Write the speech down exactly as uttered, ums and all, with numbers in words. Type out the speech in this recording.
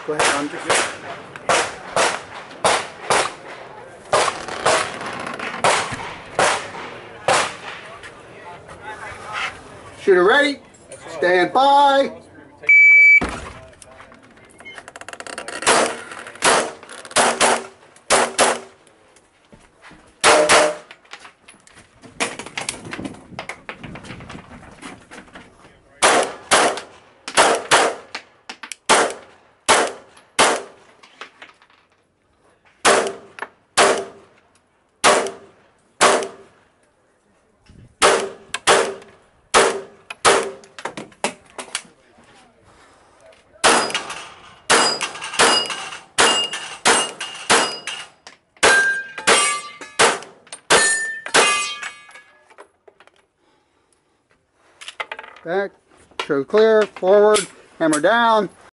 Go ahead, I'm just... Shooter ready. Stand by. Back, show clear, forward, hammer down.